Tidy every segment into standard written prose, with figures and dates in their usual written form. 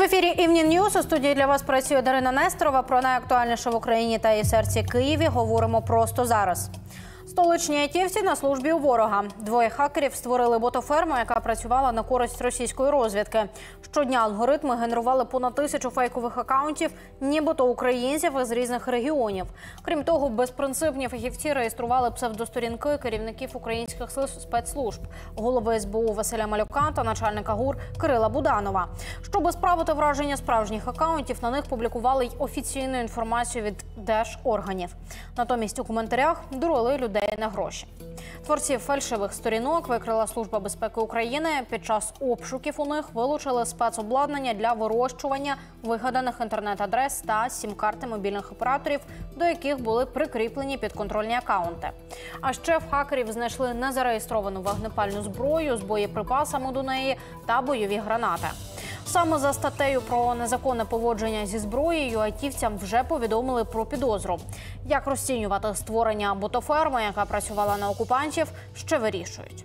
ефірі Evening News. У студії для вас працює Дарина Нестерова. Про найактуальніше в Україні та її серці Києві говоримо просто зараз. Столичні айтівці на службі у ворога. Двоє хакерів створили ботоферму, яка працювала на користь російської розвідки. Щодня алгоритми генерували понад 1000 фейкових акаунтів, нібито українців із різних регіонів. Крім того, безпринципні фахівці реєстрували псевдосторінки керівників українських спецслужб, голови СБУ Василя Малюка та начальника ГУР Кирила Буданова. Щоб справити враження справжніх акаунтів, на них публікували й офіційну інформацію від держорганів. Натомість у коментарях дурили людей на гроші. Творців фальшивих сторінок викрила Служба безпеки України. Під час обшуків у них вилучили спецобладнання для вирощування вигаданих інтернет-адрес та сім-карти мобільних операторів, до яких були прикріплені підконтрольні акаунти. А ще в хакерів знайшли незареєстровану вогнепальну зброю з боєприпасами до неї та бойові гранати. Саме за статтею про незаконне поводження зі зброєю айтівцям вже повідомили про підозру. Як розцінювати створення ботоферми, яка працювала на окупантів, ще вирішують.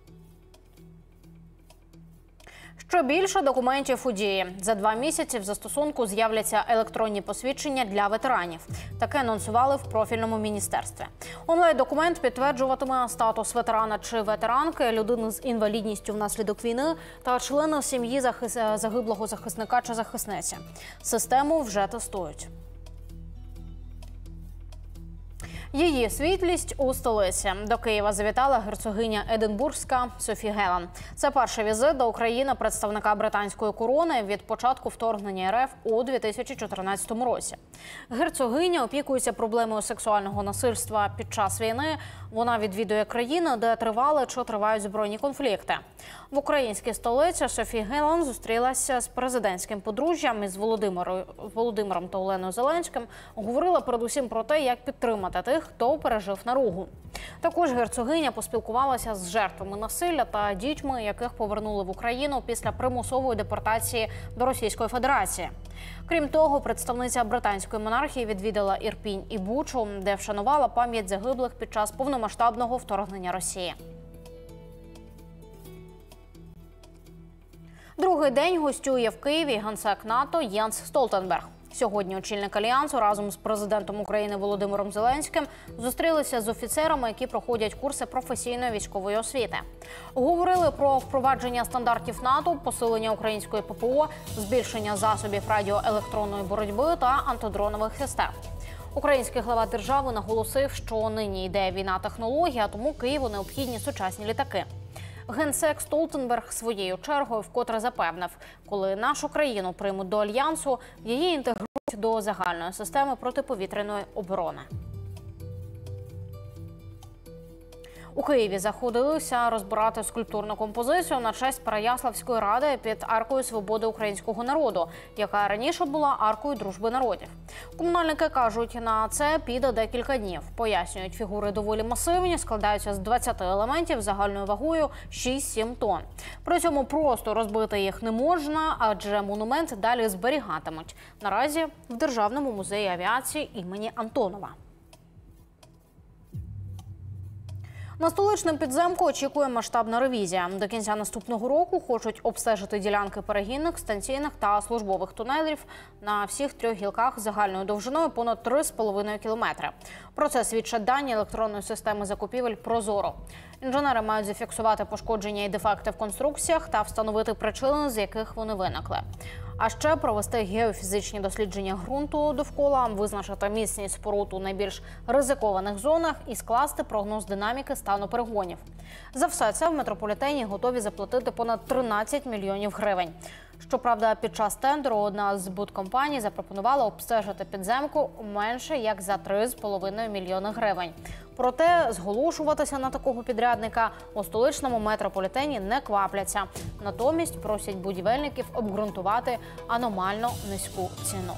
Що більше документів у дії. За 2 місяці в застосунку з'являться електронні посвідчення для ветеранів. Таке анонсували в профільному міністерстві. Онлайн-документ підтверджуватиме статус ветерана чи ветеранки, людини з інвалідністю внаслідок війни та члена сім'ї загиблого захисника чи захисниці. Систему вже тестують. Її світлість у столиці. До Києва завітала герцогиня Единбурзька Софі Гелен. Це перший візит до України представника британської корони від початку вторгнення РФ у 2014 році. Герцогиня опікується проблемою сексуального насильства під час війни. Вона відвідує країни, де тривали чи тривають збройні конфлікти. В українській столиці Софі Гелен зустрілася з президентським подружжям із Володимиром та Оленою Зеленським. Говорила передусім про те, як підтримати тих, хто пережив наругу. Також герцогиня поспілкувалася з жертвами насилля та дітьми, яких повернули в Україну після примусової депортації до Російської Федерації. Крім того, представниця британської монархії відвідала Ірпінь і Бучу, де вшанувала пам'ять загиблих під час повномасштабного вторгнення Росії. Другий день гостює в Києві генсек НАТО Єнс Столтенберг. Сьогодні очільник Альянсу разом з президентом України Володимиром Зеленським зустрілися з офіцерами, які проходять курси професійної військової освіти. Говорили про впровадження стандартів НАТО, посилення української ППО, збільшення засобів радіоелектронної боротьби та антидронових систем. Український глава держави наголосив, що нині йде війна технологій, а тому Києву необхідні сучасні літаки. Генсек Столтенберг своєю чергою вкотре запевнив, коли нашу країну приймуть до Альянсу, її інтегрують до загальної системи протиповітряної оборони. У Києві заходилися розбирати скульптурну композицію на честь Переяславської ради під Аркою свободи українського народу, яка раніше була Аркою дружби народів. Комунальники кажуть, на це піде декілька днів. Пояснюють, фігури доволі масивні, складаються з 20 елементів загальною вагою 6-7 тонн. При цьому просто розбити їх не можна, адже монумент далі зберігатимуть. Наразі в Державному музеї авіації імені Антонова. На столичному підземку очікує масштабна ревізія. До кінця наступного року хочуть обстежити ділянки перегінних, станційних та службових тунелів на всіх 3 гілках загальною довжиною понад 3,5 кілометри. Про це свідчать дані електронної системи закупівель «Прозоро». Інженери мають зафіксувати пошкодження і дефекти в конструкціях та встановити причини, з яких вони виникли. А ще провести геофізичні дослідження ґрунту довкола, визначити міцність споруд у найбільш ризикованих зонах і скласти прогноз динаміки стану перегонів. За все це в метрополітені готові заплатити понад 13 мільйонів гривень. Щоправда, під час тендеру одна з будкомпаній запропонувала обстежити підземку менше як за 3,5 мільйони гривень. Проте зголошуватися на такого підрядника у столичному метрополітені не квапляться. Натомість просять будівельників обґрунтувати аномально низьку ціну.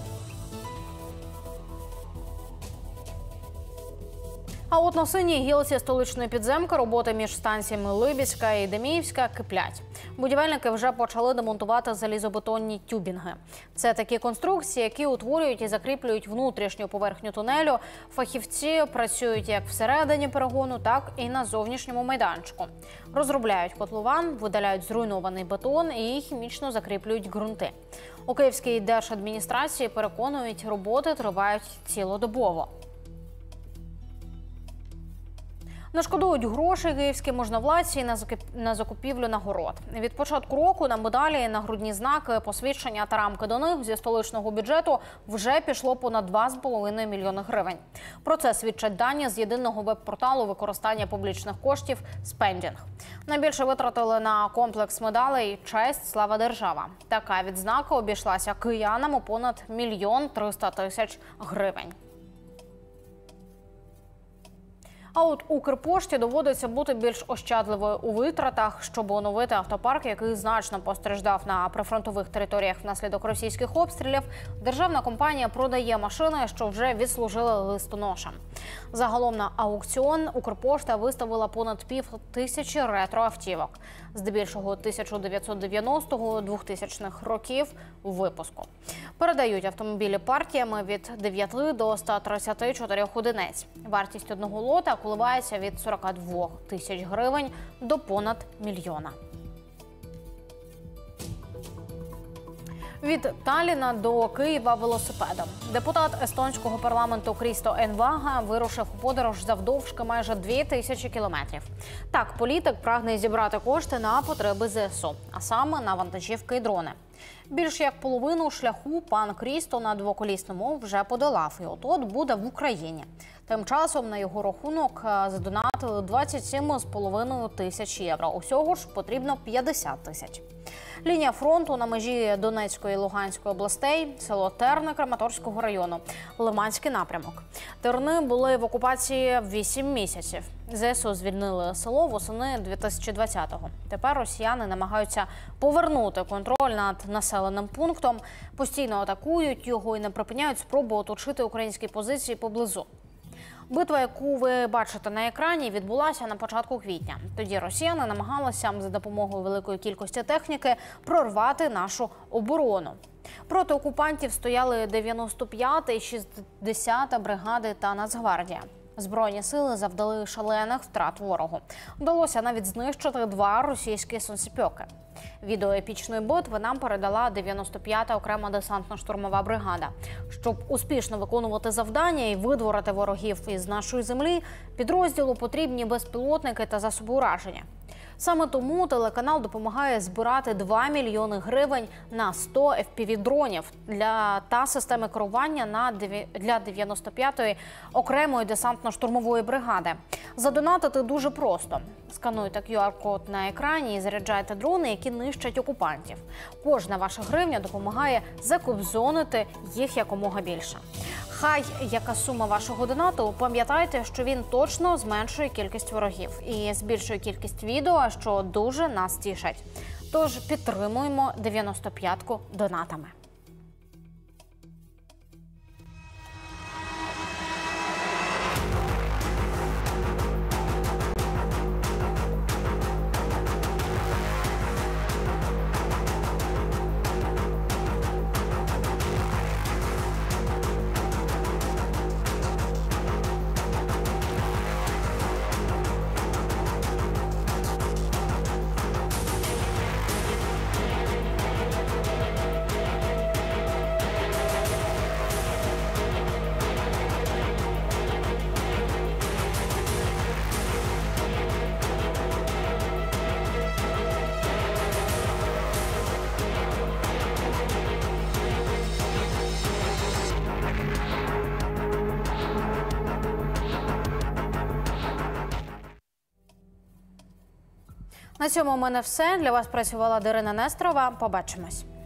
А от на синій гілці столичної підземки роботи між станціями Либідська і Деміївська киплять. Будівельники вже почали демонтувати залізобетонні тюбінги. Це такі конструкції, які утворюють і закріплюють внутрішню поверхню тунелю. Фахівці працюють як всередині перегону, так і на зовнішньому майданчику. Розробляють котлован, видаляють зруйнований бетон і хімічно закріплюють ґрунти. У Київській держадміністрації переконують, роботи тривають цілодобово. Не шкодують грошей київські можновладці на закупівлю нагород. Від початку року на медалі, нагрудні знаки, посвідчення та рамки до них зі столичного бюджету вже пішло понад 2,5 мільйони гривень. Про це свідчать дані з єдиного веб-порталу використання публічних коштів «Спендінг». Найбільше витратили на комплекс медалей «Честь, слава, держава». Така відзнака обійшлася киянам у понад 1 300 000 гривень. А от Укрпошті доводиться бути більш ощадливою у витратах, щоб оновити автопарк, який значно постраждав на прифронтових територіях внаслідок російських обстрілів. Державна компанія продає машини, що вже відслужили листоношам. Загалом на аукціон Укрпошта виставила понад 5000 ретроавтівок, здебільшого 1990-2000-х років випуску. Передають автомобілі партіями від 9 до 134 одиниць. Вартість одного лота коливається від 42 тисяч гривень до понад 1 мільйона. Від Талліна до Києва велосипедом. Депутат естонського парламенту Крісто Енвага вирушив у подорож завдовжки майже 2000 кілометрів. Так, політик прагне зібрати кошти на потреби ЗСУ, а саме на вантажівки і дрони. Більш як половину шляху пан Крісто на двоколісному вже подолав і от-от буде в Україні. Тим часом на його рахунок задонатили 27,5 тисяч євро. Усього ж потрібно 50 тисяч. Лінія фронту на межі Донецької і Луганської областей, село Терни Краматорського району, Лиманський напрямок. Терни були в окупації 8 місяців. ЗСУ звільнили село восени 2020-го. Тепер росіяни намагаються повернути контроль над населеним пунктом, постійно атакують його і не припиняють спробу оточити українські позиції поблизу. Битва, яку ви бачите на екрані, відбулася на початку квітня. Тоді росіяни намагалися за допомогою великої кількості техніки прорвати нашу оборону. Проти окупантів стояли 95-та і 60-та бригади та Нацгвардія. Збройні сили завдали шалених втрат ворогу. Вдалося навіть знищити 2 російські сонцепьоки. Відео епічної битви нам передала 95-та окрема десантно-штурмова бригада. Щоб успішно виконувати завдання і видворити ворогів із нашої землі, підрозділу потрібні безпілотники та засоби ураження. Саме тому телеканал допомагає збирати 2 мільйони гривень на 100 FPV-дронів та системи керування для 95-ї окремої десантно-штурмової бригади. Задонатити дуже просто. Скануйте QR-код на екрані і заряджайте дрони, які нищать окупантів. Кожна ваша гривня допомагає закобзонити їх якомога більше. Хай яка сума вашого донату, пам'ятайте, що він точно зменшує кількість ворогів і збільшує кількість відео, що дуже нас тішать. Тож підтримуємо 95-ку донатами. На цьому в мене все. Для вас працювала Дарина Нестерова. Побачимось.